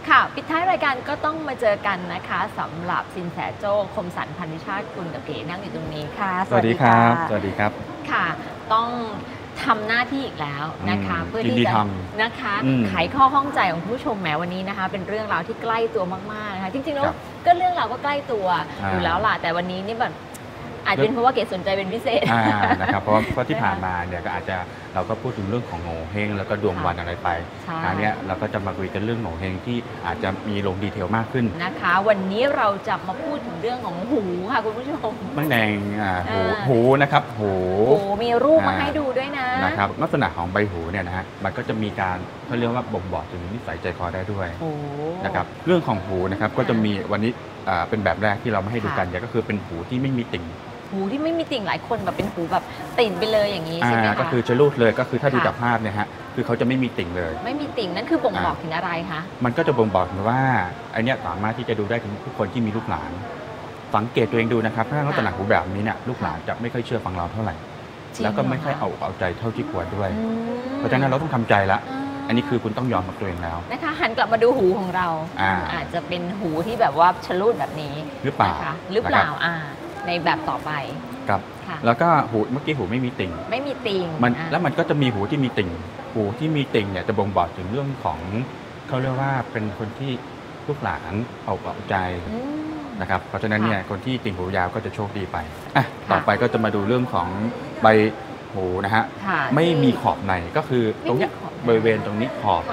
ค่ะปิดท้ายรายการก็ต้องมาเจอกันนะคะสำหรับสินแสโจ้คมสันต์พันธิชาติกุลกับเก๋นั่งอยู่ตรงนี้ค่ะสวัสดีครับสวัสดีครับค่ะต้องทำหน้าที่อีกแล้วนะคะเพื่อที่จะนะคะไขข้อข้องใจของผู้ชมแม้วันนี้นะคะเป็นเรื่องราวที่ใกล้ตัวมากๆนะคะจริงๆแล้วก็เรื่องราวก็ใกล้ตัวอยู่แล้วล่ะแต่วันนี้นี่แบบอาจเป็นเพราะว่าเก๋สนใจเป็นพิเศษนะครับเพราะที่ผ่านมาเนี่ยก็อาจจะเราก็พูดถึงเรื่องของโงเฮงแล้วก็ดวงวันอะไรไปคราวนี้เราก็จะมาคุยกันเรื่องโงเฮงที่อาจจะมีลงดีเทลมากขึ้นนะคะวันนี้เราจะมาพูดถึงเรื่องของหูค่ะคุณผู้ชมไม่แดงหูนะครับหูมีรูปมาให้ดูด้วยนะครับลักษณะของใบหูเนี่ยนะฮะมันก็จะมีการเขาเรียกว่าบ่งบอกถึงนิสัยใจคอได้ด้วยนะครับเรื่องของหูนะครับก็จะมีวันนี้เป็นแบบแรกที่เรามาให้ดูกันก็คือเป็นหูที่ไม่มีติ่งหูที่ไม่มีติ่งหลายคนแบบเป็นหูแบบติ่งไปเลยอย่างนี้ใช่ไหมคะก็คือจะรูดเลยก็คือถ้าดูจากภาพเนี่ยฮะคือเขาจะไม่มีติ่งเลยไม่มีติ่งนั่นคือบ่งบอกถึงอะไรคะมันก็จะบ่งบอกถึงว่าไอเนี้ยสามารถที่จะดูได้ถึงทุกคนที่มีลูกหลานสังเกตตัวเองดูนะครับถ้าลักษณะหูแบบนี้เนี่ยลูกหลานจะไม่ค่อยเชื่อฟังเราเท่าไหร่แล้วก็ไม่ค่อยเอาใจเท่าที่ควรด้วยเพราะฉะนั้นเราต้องทำใจละอันนี้คือคุณต้องยอมกับตัวเองแล้วนะคะหันกลับมาดูหูของเราอาจจะเป็นหูที่แบบว่าชะลูดแบบนี้หรือเปล่าหรือเปล่าในแบบต่อไปครับแล้วก็หูเมื่อกี้หูไม่มีติ่งไม่มีติ่งแล้วมันก็จะมีหูที่มีติ่งหูที่มีติ่งเนี่ยจะบ่งบอกถึงเรื่องของเขาเรียกว่าเป็นคนที่ลูกหลานเอาใจนะครับเพราะฉะนั้นเนี่ยคนที่ติ่งหูยาวก็จะโชคดีไปต่อไปก็จะมาดูเรื่องของใบหูนะฮะไม่มีขอบในก็คือตรงนี้บริเวณตรงนี้ขอบ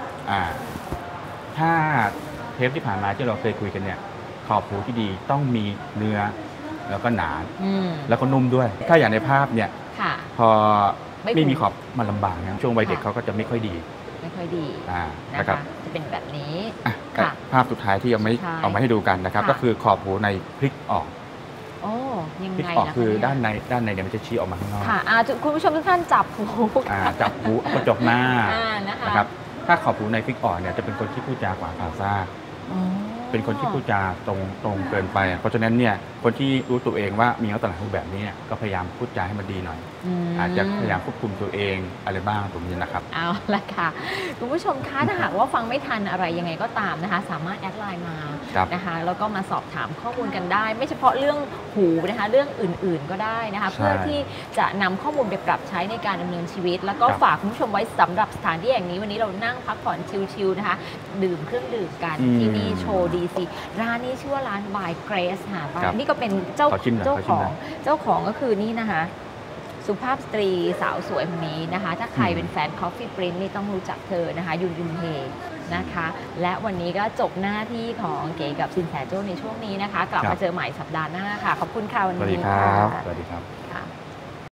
ถ้าเทปที่ผ่านมาที่เราเคยคุยกันเนี่ยขอบหูที่ดีต้องมีเนื้อแล้วก็หนาแล้วก็นุ่มด้วยถ้าอย่างในภาพเนี่ยพอไม่มีขอบมันลำบากนะช่วงวัยเด็กเขาก็จะไม่ค่อยดีนะครับจะเป็นแบบนี้ภาพสุดท้ายที่เอามาให้ดูกันนะครับก็คือขอบหูในพลิกออกพลิกออกคือด้านในเนี่ยมันจะชี้ออกมาข้างนอกคุณผู้ชมทุกท่านจับหูจับหูเอากระจกหน้านะครับถ้าขอบหูในพลิกออกเนี่ยจะเป็นคนที่พูดจากว่าภาษาเป็นคนที่พูดจาตรงเกินไปเพราะฉะนั้นเนี่ยคนที่รู้ตัวเองว่ามีลักษณะรูปแบบนี้เนี่ยก็พยายามพูดจาให้มันดีหน่อยอาจจะพยายามควบคุมตัวเองอะไรบ้างตรงนี้นะครับเอาละค่ะคุณผู้ชมคะถ้าหากว่าฟังไม่ทันอะไรยังไงก็ตามนะคะสามารถแอดไลน์มานะคะแล้วก็มาสอบถามข้อมูลกันได้ไม่เฉพาะเรื่องหูนะคะเรื่องอื่นๆก็ได้นะคะเพื่อที่จะนำข้อมูลไปปรับใช้ในการดำเนินชีวิตแล้วก็ฝากคุณผู้ชมไว้สำหรับสถานที่แห่งนี้วันนี้เรานั่งพักผ่อนชิลๆนะคะดื่มเครื่องดื่มกันที่นี่โชว์ดีซีร้านนี้ชื่อว่าร้าน by Grace ค่ะนี่ก็เป็นเจ้าของก็คือนี่นะคะสุภาพสตรีสาวสวยคนนี้นะคะถ้าใครเป็นแฟน Coffee Prince นี่ต้องรู้จักเธอนะคะยุนเฮนะคะและวันนี้ก็จบหน้าที่ของเก๋กับสินแสโจ้ในช่วงนี้นะคะกลับมาเจอใหม่สัปดาห์หน้าค่ะขอบคุณค่ะวันนี้สวัสดีครับ